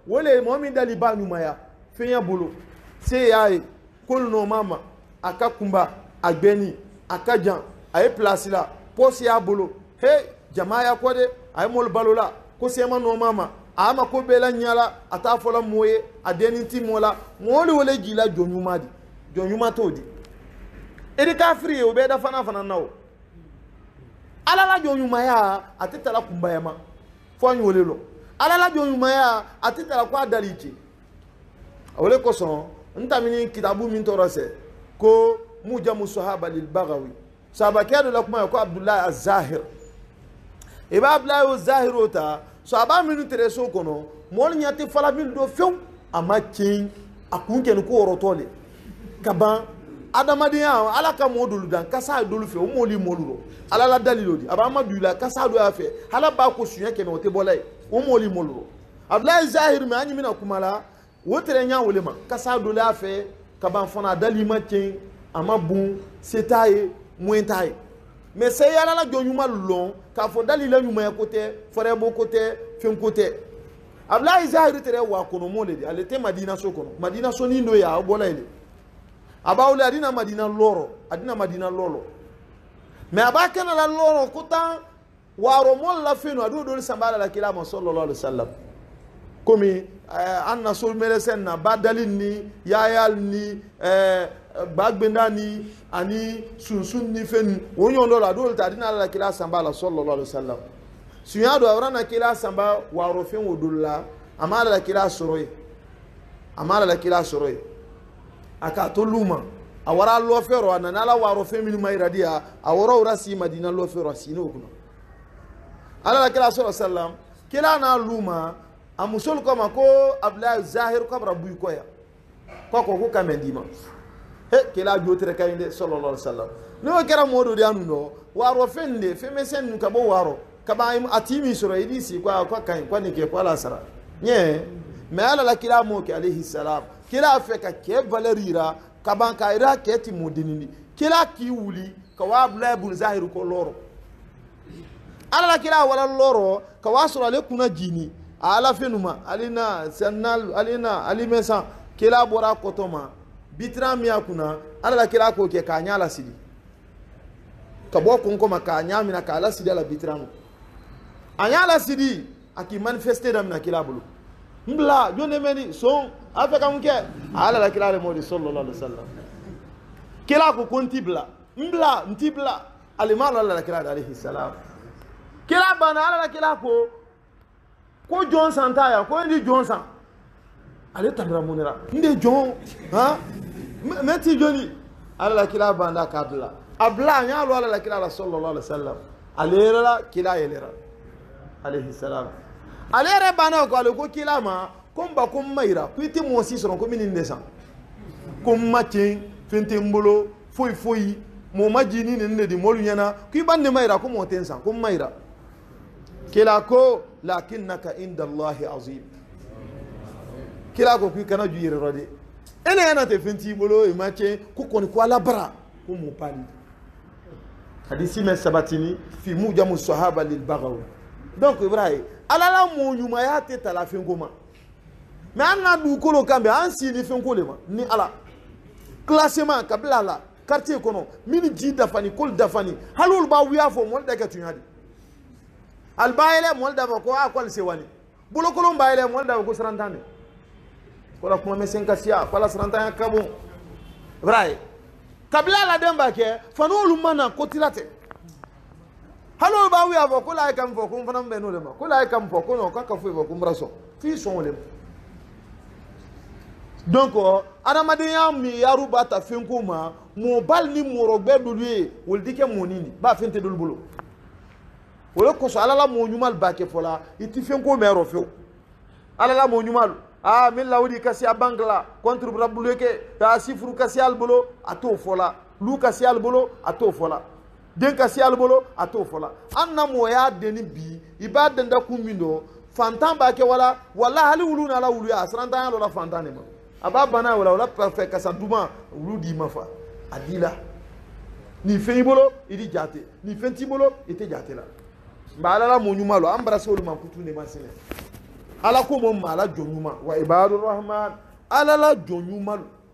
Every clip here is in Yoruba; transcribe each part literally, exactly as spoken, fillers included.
wole mo min dali ba nyuma ya fenya bolo se yae kol no mama akakumba agbeni akajan ay place la posi ya bolo he jamaa ya kode ay mol balola ko sema no mama ama ko bela nyala ata fola moye adeni ti mola moli wole gila jonyuma di jonyuma todi edi kafiri o be da fana fana nawo ala la jonyuma ya atitala kumbayama fo nyole lo ala la jonyuma ya atitala kwa daliji awole ko son ntamini kitabu min torase ko mujamu sahaba lil baghawi sahaba kadu la kuma ko abdullah az-zahir iba abdullah az-zahir ota sahaba min tereso kono mol nyati fala min do few ama kin akunke ko orotole kaban adamadiya ala ka modulu dan kasa dolu fe o moli molulo ala la dalilo di aba amadula kasa do afe hala ba ko sunya ke no te bolay o moli molulo abdullah zahir me anyi mina kumala wotere nya wolema kasa do la fe kaban fona dalima kin ama bun setaye muentaye mais c'est ala la jonyuma long ka fo dalila nyuma ya côté fore bo côté fen côté abdullah zahir tere wa kono molede ale te madina so kono madina so ni ndo ya bolay le abawle adina madina loro adina madina lolo mais abaka na la loro kuta waro mol la fenu adu do sambala la kilama sallallahu alaihi wasallam komi anna sul melesen na badalin ni yayal ni bagbenda ni ani sunsun ni fen wonyo ndo la do ta adina la kilama sambala sallallahu alaihi wasallam suya do awrana kilama samba waro fen wodulla amala la kilama soroy amala la kilama soroy aka to luma awara lo fero anana la waro femini mairadia awara ura si madina lo fero sino kuna ala la kila sallallahu alaihi wasallam kila na luma amusol kama ko abla zahir kabra buy koya ko ko ko kamendima he kila jotre kayinde sallallahu alaihi wasallam no kera modo de anuno waro fende femesen nuka bo waro kaba im atimi soro idisi kwa kwa kan kwa ni ke kwa la sara nye me ala la kila mo ke alayhi salam kila feka ke valerira kaban ka ira ke ti modinini kila ki wuli ka wa abla ibn zahir ko loro ala la kila wala loro ka wasura le kuna jini ala fenuma alina sanal alina alimesa kila bora kotoma bitra miya kuna ala la kila ko ke ka nyala sidi ka bo kun ko maka nyami na ka ala sidi ala bitrano anyala sidi aki manifester dam na kila bulu mbla jone meni son afeka mke ala la kila le modi sallallahu alaihi wasallam kila ko konti bla mbla ntibla alimal ala la kila alayhi salam kila bana ala la kila ko ko jon santaya ko ndi jon san ale tabra munira ndi jon ha meti joni ala la kila banda kadla abla nyalo ala la kila sallallahu alaihi wasallam alera kila yelera alayhi salam alere bana ko ale ko kila ma komba kum maira kuiti mo si soron ko minin desan kum matin fintembolo foi foi mo majini ne di molu nyana ku bande maira ko mo tensan kum maira kila ko lakinnaka inda allahi azim kila ko ku kana juyire rode ene yana te fintembolo e mache ku koni ko ala bara ko mo pali hadisi me sabatini fi mujamu sahaba lil baghawi donc ibrahim alala mo nyuma ya te tala fingoma mais anna du kolo kambe an si ni fin kolema ni ala classement kabla la quartier kono mini ji dafani kol dafani halul ba wiya fo mol daga tun hadi al bayele mol da ko akol se wani bulo kolon bayele mol da ko sarantane ko la kuma mesen kasia ko la sarantane kabo vrai kabla la demba ke fanolu mana ko tilate halul ba wiya fo ko la kam fo ko fanam be no le ma ko la kam fo ko no ka ka fo ko mbraso fi son le donc adamadiya mi yaruba ta fenko ma mo bal ni morogbe dulue wol dike monini ba fente dul bulu wala ko so alala mo nyumal bake fola iti fenko mero fe alala mo nyumal ah min lawdi kasi abangla contre rabuleke ta sifru kasi albulo ato fola lu kasi albulo ato fola den kasi albulo ato fola anna mo ya deni bi ibadan da kumindo fantan bake wala wala hali wuluna la wulu ya asranta la fantan ne ma aba bana wala wala parfait kasa duma wuludi mafa adila ni feibolo idi jate ni fentibolo ite jate la mbala la mo nyumalo ambra solo man kutu ne masine ala ko mo mala jonyuma wa ibadur rahman ala la jonyuma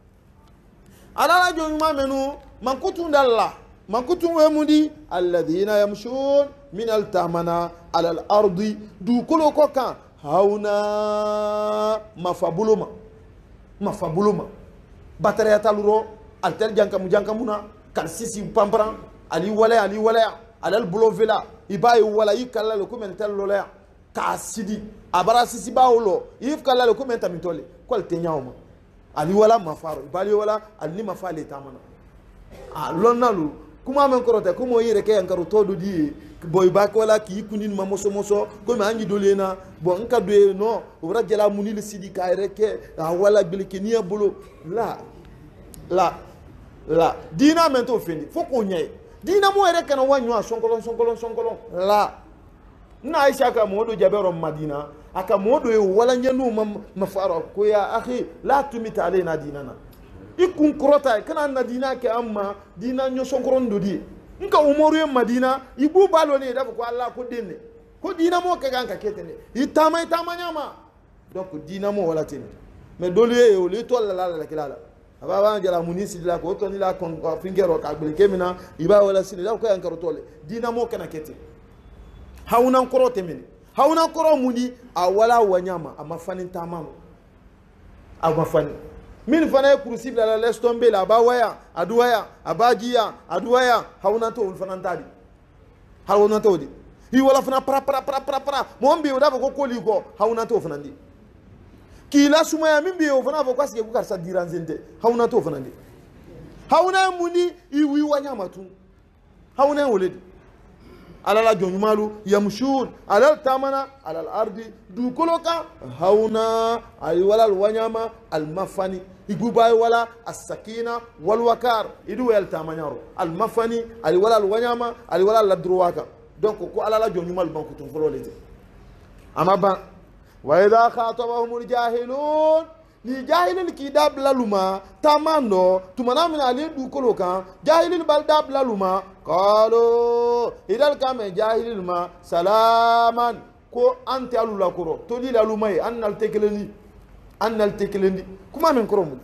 ala la jonyuma menu man kutunda Allah man kutun wemudi alladhina yamshun min altamana ala al-ardi du kolo ko kan hauna mafabuluma mafabuluma batariya taluro altel jankamu jankamuna kal sisi pampran ali wala ali wala alal bulovela ibayi wala yikalla le ko men tellola ka sidi abara sisi bawlo if kala le ko men tamitole kol tenyawma ali wala mafaro ibali wala ali mafale tamana a lonnalu kuma men korote kuma yire ke en karoto do di boy bak wala ki kunin ma moso moso ko me angi dolena bon nka do no obra jala munil sidi kay reke wala bilki niya bolo la la la dina men to fendi foko nyai dina mo ere kana wanyu sonkolon sonkolon sonkolon la na aisha ka modo jabero madina aka modo e wala nyanu mafaro ko ya akhi la tumita alaina dinana ikun kurota kana na dina ke amma dina nyo sonkoron dodi nka umoru en madina ibu balo ne da ko Allah ko denne ko dina mo ka ganka ketene itama itama nyama donc dina mo wala tin mais dole e o le to la la la kilala aba ba jala munisi la ko to ni la kon fingero ka gbele kemina iba wala sin la ko yankaro tole dina mo kana kete hauna korote min hauna koro muni awala wanyama amafani tamamo amafani min fana kursi la laisse tomber la ba waya aduwaya abajiya aduwaya hauna to fana tadi hauna to di hi wala fana pra pra pra pra pra mombi oda ko koli ko hauna to fana ndi kila suma ya mimbi o fana ko asike ku karsa diranzende hauna to fana ndi hauna muni iwi wanyama tu hauna woledi alala jonyumalu yamshun alal tamana alal ardi du koloka hauna ay wala al wanyama al mafani igubay wala as-sakina wal wakar idu wel tamanyaro al mafani ay wala al wanyama ay wala al droaka donc ko alala jonyumalu banku ton fololete amaba wa idha khatabahumul jahilun ni jahilul kidab laluma tamando tumana min ali du koloka jahilul baldab laluma qalu idal kame jahilul ma salaman ko anti alula koro to li lalumay annal tekeleni annal tekeleni kuma men koromu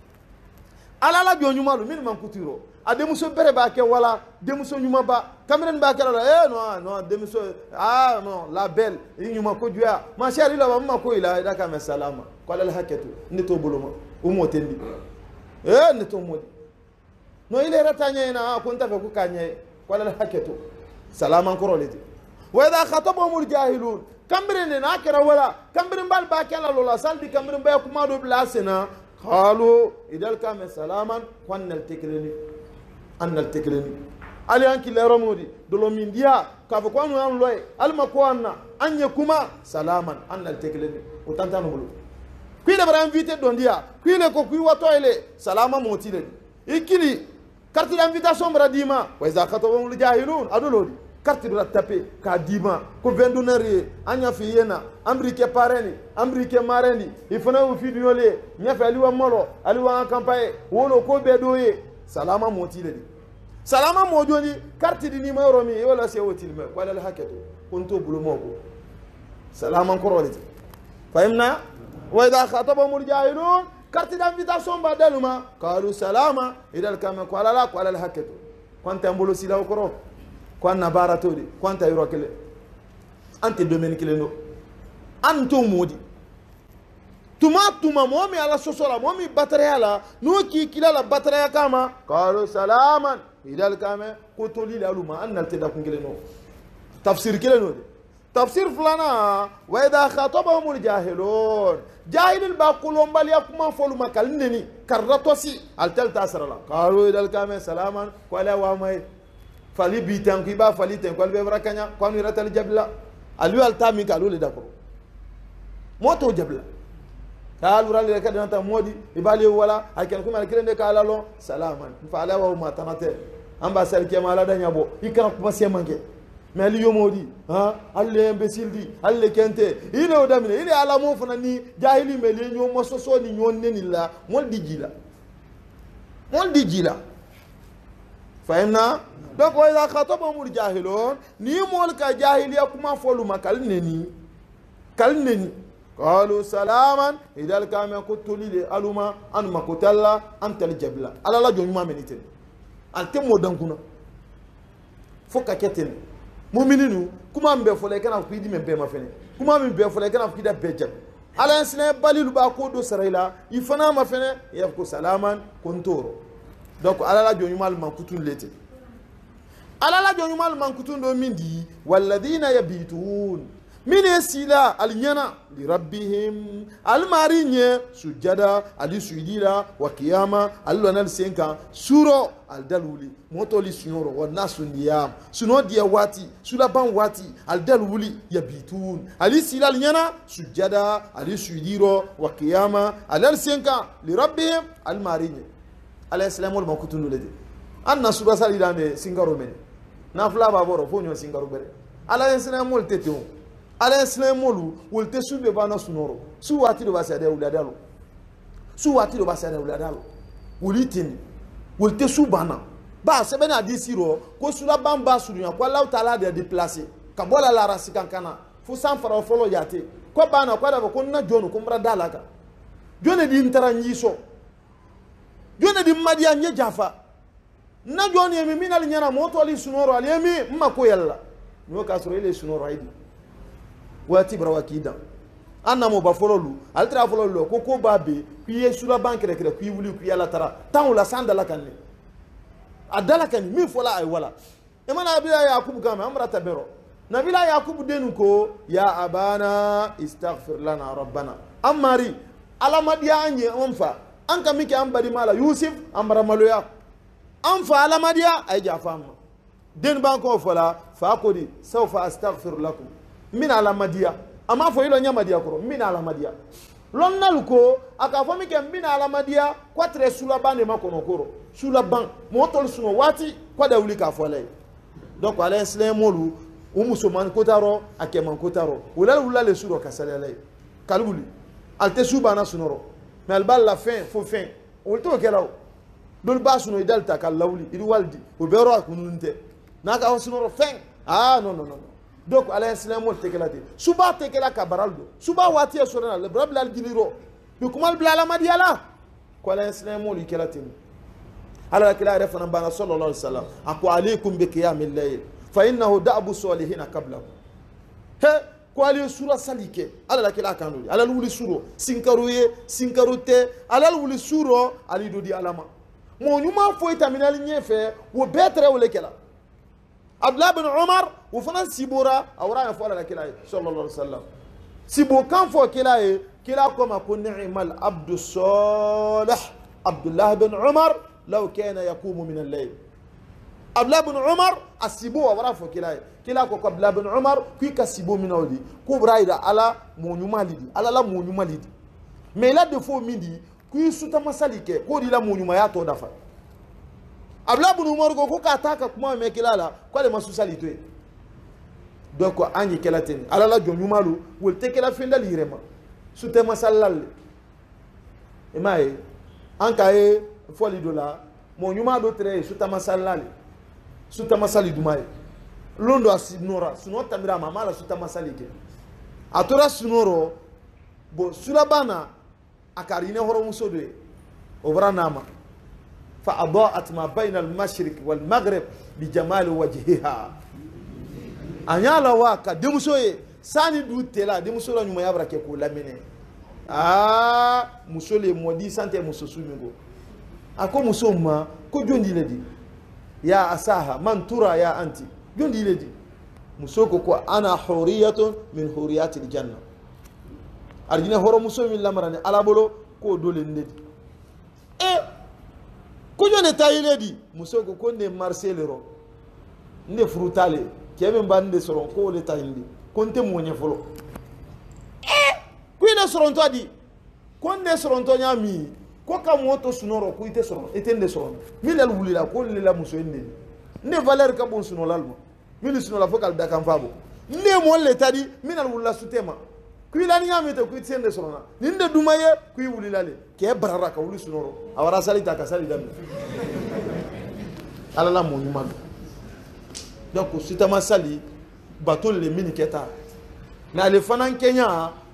alala jonyumalu min man kutiro ademuso bere ba ke wala demuso nyuma ba kameren ba kala eh non non demuso ah non la belle nyuma ko juya ma shari la mamma ko ila da kame salama qala al hakatu nito buluma umo tendi eh nito modi no ile ratanya ina ko nta ko kanye qala al hakatu salama ko rolete wa idha khatabahumul jahilun kameren na kara wala kameren bal ba kala lola salbi kameren ba kuma do blasena qalu idal kame salaman qannal tiklini annal tekeleni ali anki lero modi dolo mindia ka fa kwanu an loy alma ko anna anye kuma salaman annal tekeleni o tantano bulu kuile bara invité don dia kuile ko kuy wato ile salama motile ikili carte d'invitation bara dima wa iza khatabul jahilun adolodi carte de la taper ka dima ko vendonnerie anya fi yena amrike pareni amrike mareni ifana u fi diole nya fa aliwa molo aliwa campagne wolo ko bedoye salama motile di salama mojoni carte di numéro mi wala se wotil me wala al hakatu kunto bulu moko salama koroliti fahimna wa idha khatabahumul jahilun carte d'invitation badaluma qalu salama idal kama qala la qala al hakatu kwanta mbolo sila okoro kwanna baratodi kwanta yurokele ante domaine kileno anto modi tuma tuma momi ala sosola momi batteria la no ki kila la batteria kama qalu salaman idal kama qutuli laluma annal tadakum kileno tafsir kileno tafsir fulana wa idha khatabahumul jahilun jahilul baqulum bal yakuma foluma kalneni karratosi altal tasrala qalu idal kama salaman qala wa may fali bitan ki ba fali ten ko be brakanya ko ni ratal jabla alu altami kalu le dakoro moto jabla kalu ral le kadanta modi ibali wala akel kuma kirende kala lo salaman fala wa ma tanate amba sel ke mala danya bo ikana kuma se manke meli yomodi ha alle imbécile di alle kente ile o damine ile ala mo fana ni jahili meli nyo mo soso ni nyon neni la mol dijila mol dijila fahimna donc wa idha khatabahumul jahilun ni mol ka jahiliya kuma folu makal neni kal neni qalu salaman idal kama kutuli le aluma an makutalla antal jabla ala la jonyuma meniten alte modan kuna foka keten mu'mininu kuma mbe fole kana ku idi mbe ma fene kuma mbe fole kana ku ida bejam ala ensina balilu ba ko do saraila ifana ma fene yafko salaman kontoro donc ala la jonyuma man kutun lete ala la jonyuma man kutun do mindi walladina yabitun min sila alnyana li rabbihim almarinye sujada ali sujida wa qiyama alwana senka suro aldaluli motoli sunoro wa nasu niyam suno dia wati sula ban wati aldaluli yabitun ali sila alnyana sujada ali sujidiro wa qiyama alal senka li rabbihim almarinye ala islamu al makutunu lede anna suba salida me singaro men na fla baboro fonyo singaro bere ala islamu al teto ala islamolu wolte sube bana sunoro su wati do basade uladalo su wati do basade uladalo wulitin wolte subana ba sebe na disiro ko sula bamba surunya ko Allah taala de déplacer ka bola la rasika kana fu san fara folo yate ko bana ko da ko na jonu ko mra dalaka jone di ntara nyiso jone di madia nye jafa na joni yemi minal nyana moto ali sunoro ali yemi mako yalla no ka suro ile sunoro aidi wati bra wakida anna mo ba fololu altra fololu ko ko babe piye sula banque rekre ku wuli ku yalla tara tan la sanda la kanne adala kan mi fola ay wala e mana bila yakub kama amra tabero nabila yakub denu ko ya abana istaghfir lana rabbana amari alamadiya anye onfa anka miki ambadi mala yusuf amra maloya anfa alamadiya ay jafama den banko fola fa kodi sawfa astaghfir lakum min alamadiya ama fo ilo nyamadiya koro min alamadiya lon naluko aka fo mi ke min alamadiya kwatre sulabane makono koro sulaban motol suno wati kwa da wuli ka fo lay donc ala islamolu umuso man kotaro akeman kotaro wala wala le suro kasalale kalbuli alte subana sunoro mais albal la fin fo fin wolto kelaw dol ba suno idalta kalawli idi waldi o bero akununte naka o sunoro fin ah non non non donc ala islamu tekelate suba tekela kabaraldo suba wati e sorana le brabla algiliro bi kumal blala madiala ko ala islamu likelate ala kila refana bana sallallahu alaihi wasallam aku alaykum bi qiyamil layl fa innahu da'bu salihin qabla he ko ali sura salike ala kila kanuli ala wuli suro sinkaruye sinkarute ala wuli suro ali dodi alama mo nyuma fo itaminal nyefe wo betre wole kala Abdullah bin Umar ou fana sibora awra ya fola la kila sallallahu alaihi wasallam sibo kan fo kila e kila koma ko ni'mal abdu salih Abdullah bin Umar law kana yaqumu min al-layl Abdullah bin Umar asibo awra fo kila e kila ko Abdullah bin Umar ki ka sibo minawdi ko braida ala monyuma lidi ala la monyuma lidi mais la de fo midi ki suta masalike ko di la monyuma ya to dafa Abla bunu Umar ko ka ataka kuma me kilala ko le masusalito donc anyi kelaten ala la jonyumalu wol tekela fenda lirema sute masallal e mai anka e foli dola mo nyuma do tre suta masallal suta masali dumai londo asinora suno tamira mama la suta masalike atora sunoro bo sulabana akarine horo musodwe obra nama فأضاءت ما بين المشرق والمغرب بجمال وجهها أنيالا واكا دمسوي ساني دوتلا دمسولا نيما يابرا كيكو لاميني آه مسولي مودي سانتي مسوسو ميغو أكو مسوما كو جوندي لدي يا أساها من ترى يا أنتي جوندي لدي مسوكو كو أنا حورية من حوريات الجنة أرجينا هورو مسومي لامراني على بولو كو دولي ندي إيه kujo ne tayile di musoko ko ne marcelero ne frutale kebe mbande soron ko le tayindi konte monye folo eh kuine soron to di konde soron to nyami ko ka moto sunoro ko ite soron etende soron milal wulila ko le la muso ende ne valeur ka bon suno lalmo mili suno la fokal da kan fabo ne mo le tadi minal wulila sutema kuila ni nyami to ku itende sorona ninde dumaye ku wulila le ke barara ka wuli sunoro awara salita ka salida ala la mo nyuma donc sitama sali bateau le mini keta na le fanan Kenya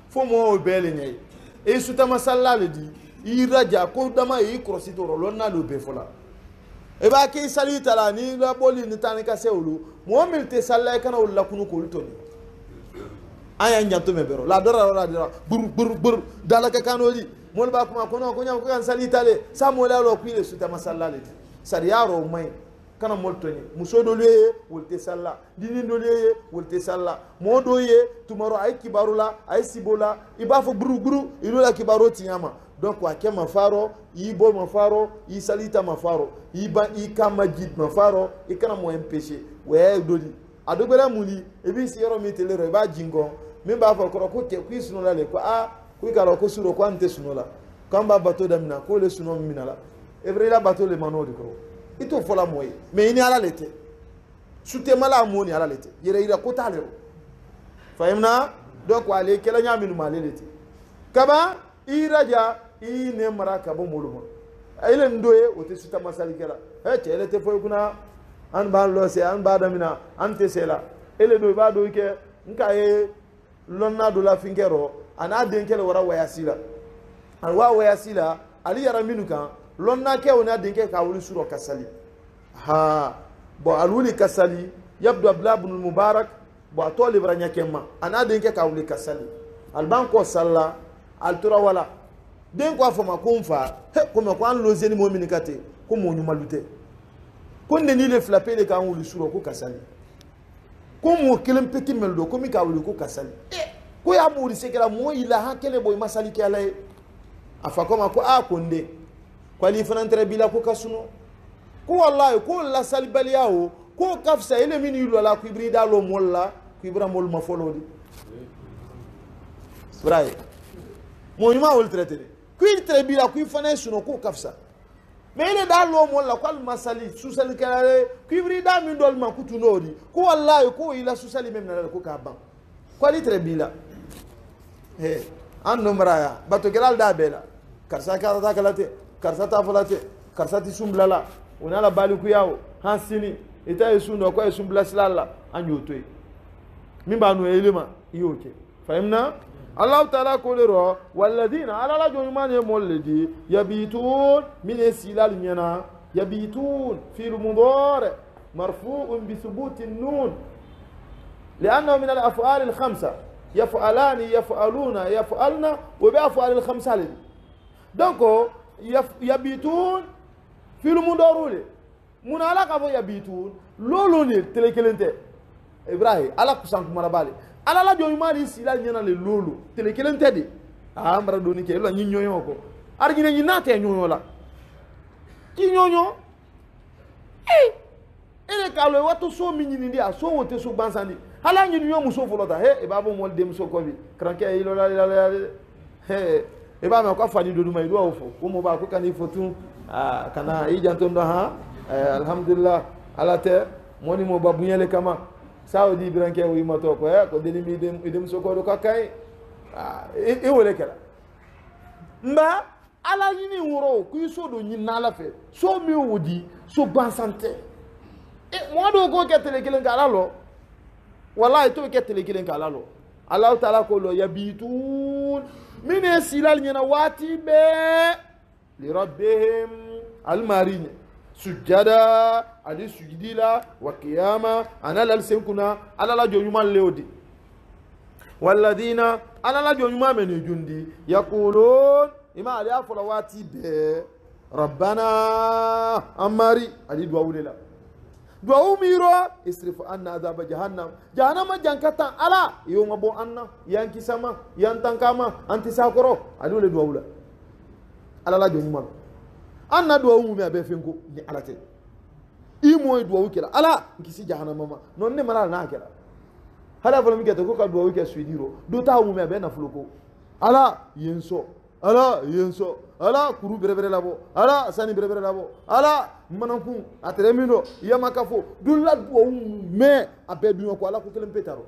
fo mo bele nyai e suta masalla le di i raja ko dama e krosi to ro na lo be fola e ba ke sali tala ni la boli ni tan ka sewlu mo mil te salla kana wala kunu ko lutoni aya nyanto me bero la dora la dora bur bur bur dalaka kanoli mo ba kuma kono ko nyam ko kan sali tale sa mo la lo kwile suta masalla le di sari yaro mai kana moltoni muso do leye wolte salla dini do leye wolte salla mo do ye tumaro ay kibarula ay sibola iba fo buru buru ilola kibaro tiyama donc wa kema faro ibo mafaro i salita mafaro iba ikama jid mafaro ikana mo empêcher we doli adogbera muli ebi si yoro mi telero ba jingo mi ba fo koro ko ke kwisno la le ko a ku karo ko suro ko ante sunola kamba bato damina ko le suno minala evrela bato le manodi ko ito fola moye mais ini ala lete sute mala moni ala lete yere ira ko talero fahimna donc wale kala nyaminu malelete kaba iraja ine maraka bo moluma ile ndoye wote suta masali kala he chele te foy kuna an ba lo se an ba damina an te sela ile do ba do ke nka e lonna do la fingero ana denkele wara wayasila an wa wayasila ali yara minuka lonna ke wona dinke ka wuli suro kasali ha bo alwuli kasali yabdu abla ibn mubarak bo atoli branya kemma ana dinke ka wuli kasali albanko salla altura wala den ko afoma kumfa he ko me ko an lozeni momini kate ko mo nyuma lute ko ne ni le flapper le ka wuli suro ko kasali ko mo kelem petit meldo ko mi ka wuli ko kasali ko ya muri sekela mo ila hakele boy masali ke alay afakoma ko a konde kwali fana ntere bila ko kasuno ko wallahi ko la salbali yawo ko kafsa ile min yulo la ko ibrida lo molla ko ibra mol ma folodi braay mo nyuma wol traité ko il tre bila ko fana suno ko kafsa mais ile da lo molla ko al masali susal kala ko ibrida min dol ma kutunodi ko wallahi ko ila susali mem na ko ka ban kwali tre bila he an nomraya bato gelal da bela karsa ka ta kalate karsa ta falate karsa ti sumblala onala baliku yawo hansini ita yesundo ko yesumbla silala anyotoy mimba no elema yoke fahimna allah taala ko lero walladina ala la jomane molledi yabitun min silal nyana yabitun fi al-mudari marfu'un bi thubut an-nun لانه من الافعال الخمسه يفعلان يفعلون يفعلن وبافعال الخمسه donc yabitun filu mundorule mun ala ka bo yabitun lolo ne telekelente ibrahim ala kusan kuma bale ala la joyi mari sila nyana le lolo telekelente de ah mbara doni ke lo nyinyo yoko argine ni nate nyonyo la ki nyonyo eh ele ka lo wato so minyini ndi a so wote so bansandi ala nyinyo muso folota he e babo mol dem so ko bi kranke ilo la la he e ba me ko fani do duma ido ofo ko mo ba ko kan ifotu ah kana i jantondo ha alhamdulillah ala te moni mo babu nyele kama saudi branke wi moto ko e ko deni mi dem dem so ko do kakay ah e wole kala mba ala yini woro ku so do nyin na la fe so mi wodi so ban santé e mo do ko ketele kelen kala lo wallahi to ketele kelen kala lo allah taala ko lo yabitun min silal nyana wati be li rabbihim al marin sujada ali sujidila wa qiyama ana lal senkuna ala la jonyuma leodi walladina ala la jonyuma men jundi yaqulun ima ali afala wati be rabbana amari ali duawulela duawu miro isrifu anna adhab jahannam jahannama jankata ala yoma bo anna yanki sama yantankama anti sakoro adule duawula ala la jonyuma anna duawu mi abe fenko ni alate imo duawu kila ala nkisi jahannama ma non ne mala na kila hala folo mi keto ko ka duawu ke suidiro do ta wu mi abe na fuloko ala yenso ala yenso ala kuru berebere labo ala sani berebere labo ala mananku atremino yama kafo dulla duawu me abe dunya ko ala ko kelem petaro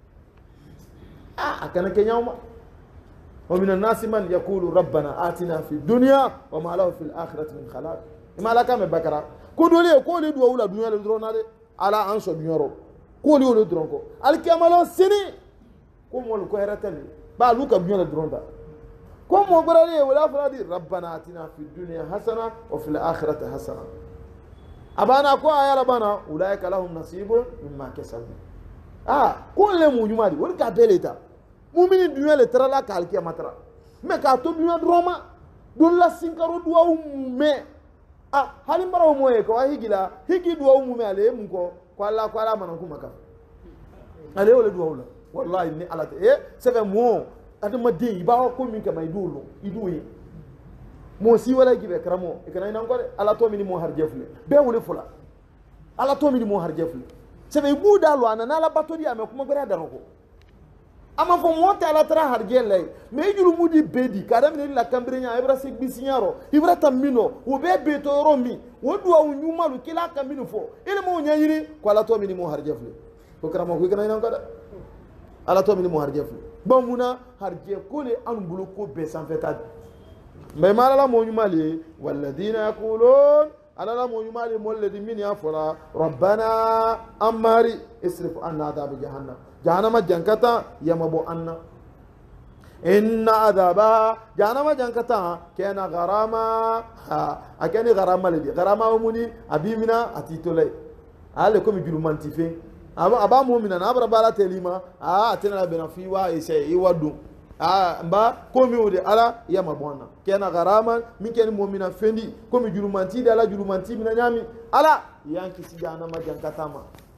ah akana kenyawma ومن الناس من يقول ربنا آتنا في الدنيا وما له في الآخرة من خلاق ما لك من بكرة كودولي كولي دو ولا دنيا لدرونا على أنسو دنيا رو كولي ولا درونكو الكمال سني كم ولا كهرتني ba luka dunya la dronda ko mo barale wala faradi rabbana atina fid dunya hasana wa fil akhirati hasana abana ko ayala bana ulaika lahum nasibun mimma kasabu ah ko le mu nyuma di wol ka beleta mumini dunya le trala kalki amatra me ka to dunya droma don la sinkaro duwa umume ah hali mara umoye ko higila higi duwa umume ale mu ko kwala kwala manan kuma ka ale wala duwa wala wallahi ni ala eh c'est mo adama de ba ko min ka may dulu iduyi mo si wala gibe karamo e kana nan ko de ala to mini mo har jefle be wole fula ala to mini mo har jefle c'est be buda lo ana la batodi ame kuma gore daro ko ama fo mo ta ala tra har jelle me julu mudi bedi kadam ni la kambrenya ibra sik bisinyaro ibra tamino wo be be to romi wo duwa nyumalu kila kamino fo ile mo nyanyiri ko ala to mini mo har jefle ko karamo ko kana nan ko de ala to mini mo har jefle bamuna har je ko le an bulu ko be san feta mais malala mo nyumali walladina yaqulun alala mo nyumali molladhi min yafura rabbana amari isrif anna adab jahannam jahannama jankata yamabo anna inna adaba jahannama jankata kana gharama akani gharama ledi gharama umuni abimina atitolay ale ko mi julumanti fe aba aba mu'mina na abra bala telima ah tena bena fi wa ise iwadu ah mba komi ode ala ya mabwana kena gharama mikeni mu'mina fendi komi julumanti da ala julumanti mina nyami ala yanki sijana majankatama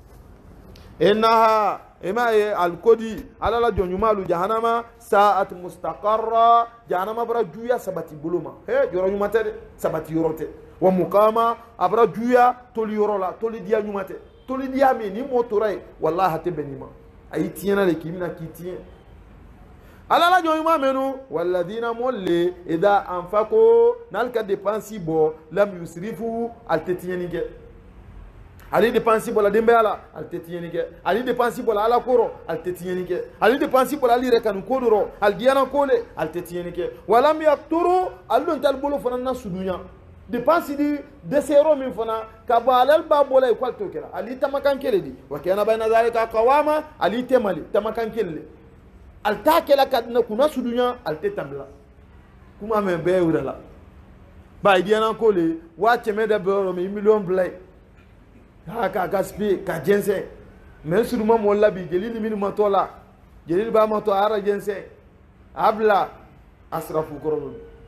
innaha ema ye alkodi ala la jonyumalu jahannama sa'at mustaqarra jahannama bara juya sabati buluma he joro nyumate sabati yorote wa muqama abra juya toli yorola toli dia nyumate toli dia mi ni motorai wallahi te benima ay tiena le kimina kitien ala la jonyuma menu walladina molle ida anfaqo nalka depensi bo lam yusrifu altetienike ali depensi bo la dembe ala altetienike ali depensi bo la ala koro altetienike ali depensi bo la ali rekanu kodoro al diana kole altetienike walam yaqturu alun talbulu fanana sudunya depensi di desero min fana kabalal babola e kwalto kera ali tamakan keledi wa kana bayna zalika qawama ali temali tamakan kelle altakela kadna kuna sudunya altetamla kuma me be urala ba idiana kole wa chemeda be ro mi million blay ha ka gaspi ka jense men suduma mo labi gelini min matola gelini ba mato ara jense abla asrafu koro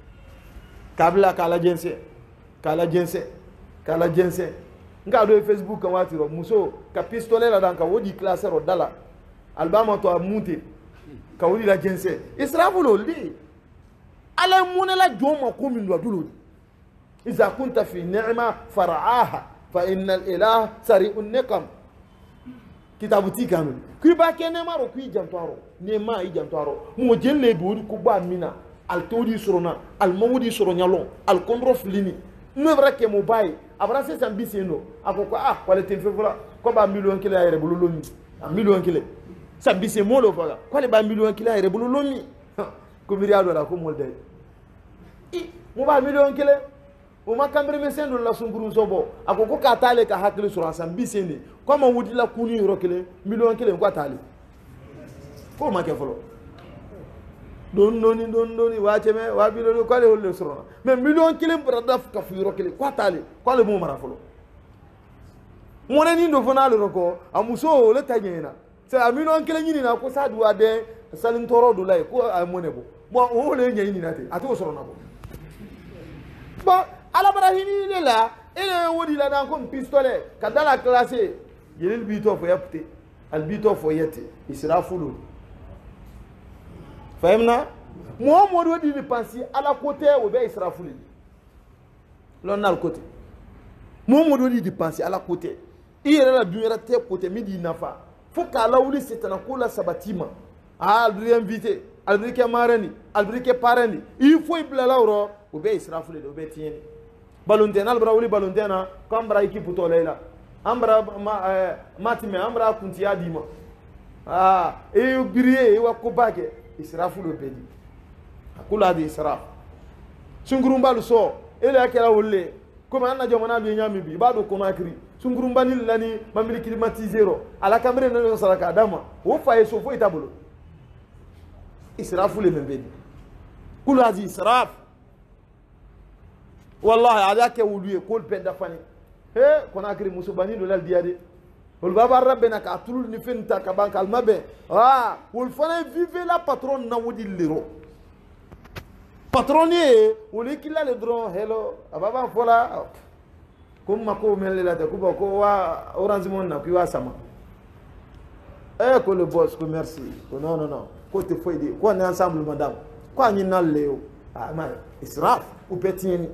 kabla kala jense kala jense kala jense nga do Facebook kan watiro muso ka pistolet la danka wodi classer o dala albama to amunte ka wuli la jense israfu lo li ala munala joma ko min do dulo iza kunta fi ni'ma far'aha fa innal ilaha sari'un niqam kitabu tikanu ku ba kene maro ku jantaro ne ma i jantaro mo jelle be wodi ko ba mina al todi surona al mawdi suronyalo al kondro flini no brake mo bay abrase sambisi no akoko ah wala te fefula ko ba million kila yere bululumi a million kila sambisi molo faga ko le ba million kila yere bululumi ko miriado la ko molde i mo ba million kila o ma kambre mesendo la sunguru sobo akoko ka tale ka hakli sur sambisi ni ko ma wudi la kuni ro kila million kila ko tale ko ma ke folo don noni don noni wache me wa bi lo ko le hol surona mais million kile brada ka furo kile ko tale ko le mo mara folo mo ne ni ndo fona le roko amuso le tanyena c'est a million kile nyini na ko sa duwa de salin toro do lay ko a mo ne bo mo o le nyini na te ati o surona bo ba ala barahini le la ele wodi la dan ko pistolet ka dala classé yelil bito fo yapte al bito fo yete israfulu fahimna Muhammad wadi ni pensi ala côté ou be israfuli l'on a le côté Muhammad wadi di pensi ala côté ira la dunyara te côté midi nafa faut qu'ala wuli setana ko la sabatima al bi invité al bi ke marani al bi ke parani il faut ibla lawro ou be israfuli do be tieni balontena al brawuli balontena kambra équipe to leila ambra ma matime ambra kuntiya dima ah e birié e wa ko bake israfu lo pedi akula di israf sungurumba lu so ele akela wolle comme anna jomana lu nyami bi bado Conakry sungurumba ni lani mamili climatisero ala kamere no saraka dama wo faye so fo itabolo israfu le membeni kulu hazi israf wallahi ala ke wuluye kol penda fani he kona akri musubani do lal diade wol baba rabbena ka tulul ni fenta ka banka al mabe ah wol fana vive la patron na wodi lero patronnier woli kila le dron hello ababa fola comme mako mel la ta kuba ko wa orange mon na ki wa sama eh ko le boss ko merci ko non non non ko te foi de ko on est ensemble madame ko ni na leo ah ma israf ou petini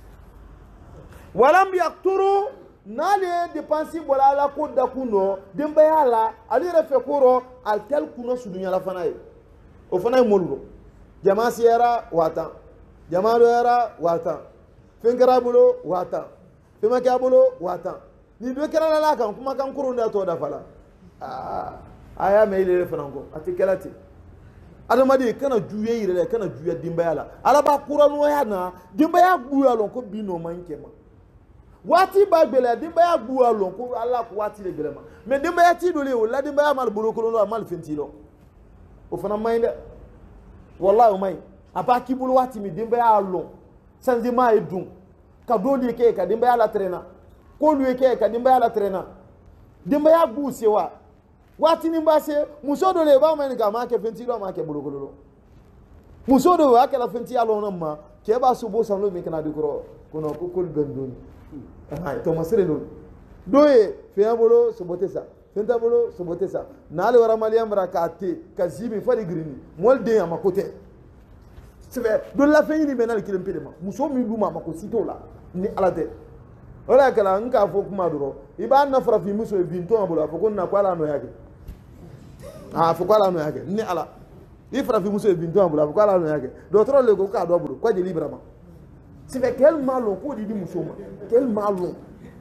walam yakturu nale dépenser bola la ko da kuno dembe yala ali refe koro al tel kuno sudunya la fanaye o fanaye molugo jama siyara wata jama do yara wata fengara bulo wata fema ka bulo wata ni do kera la kan kuma kan kuru nda to da fala ah aya me ile fanango atikelati adamadi kana juye yire kana juye dimba yala ala ba kura no ya na dimba ya gbu ya lon ko bino manke ma wati ba gbele dimba ya gbu ya lon ko ala ko wati le gbele ma me dimba ya ti do le o la dimba ya mal bulo ko no mal fenti lo o fana mayinde wallahi mai abaki bulu wati mi dimba ya lon sanzi ma edun ka doli ke ka dimba ya la trena ko lu ke ka dimba ya la trena dimba ya gbu sewa wati ni mbase muso do le ba man ka ma ke fenti lo ma ke bulu ko lo muso do wa ke la fenti ya lo no ma ke ba su bo san lo mi kana dikoro kono ko kol bendoni ah to masere lo doye fe abolo so botesa fenta bolo so botesa nale wara maliam rakate kazimi fari grini molde ya makote sebe do la fe ni benal kilim pedema muso mi duma mako sito la ni alate wala kala nka fo kuma duro iba na fara fi muso e binto abolo fo konna kwala no yake ah fo kwala no yake ni ala i fara fi muso e binto abolo fo kwala no yake do tro le ko ka do abolo kwa je librama sebe quel malon ko di muso ma quel malon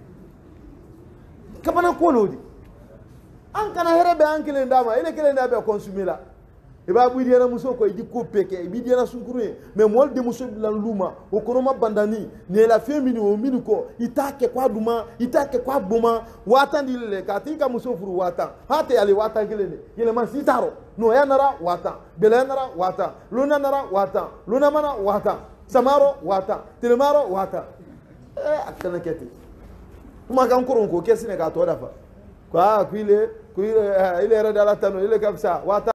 kabana ko lodi an kana herebe an kelen dama ile kelen da be consommer la e ba budi na muso ko di ko peke e bidi na sunkuru mais mol de muso lan luma o kono ma bandani ne la femini o mini ko itake kwa duma itake kwa boma watan dile ka tinka muso furu watan hate ali watan kelen yele man sitaro no ya nara watan bele nara watan luna nara watan luna mana watan samaro watan tilmaro watan eh akana kete kuma kan kurun ko kesi ne ka to dafa kwa kuile kuile ile era dala tano ile kabisa wata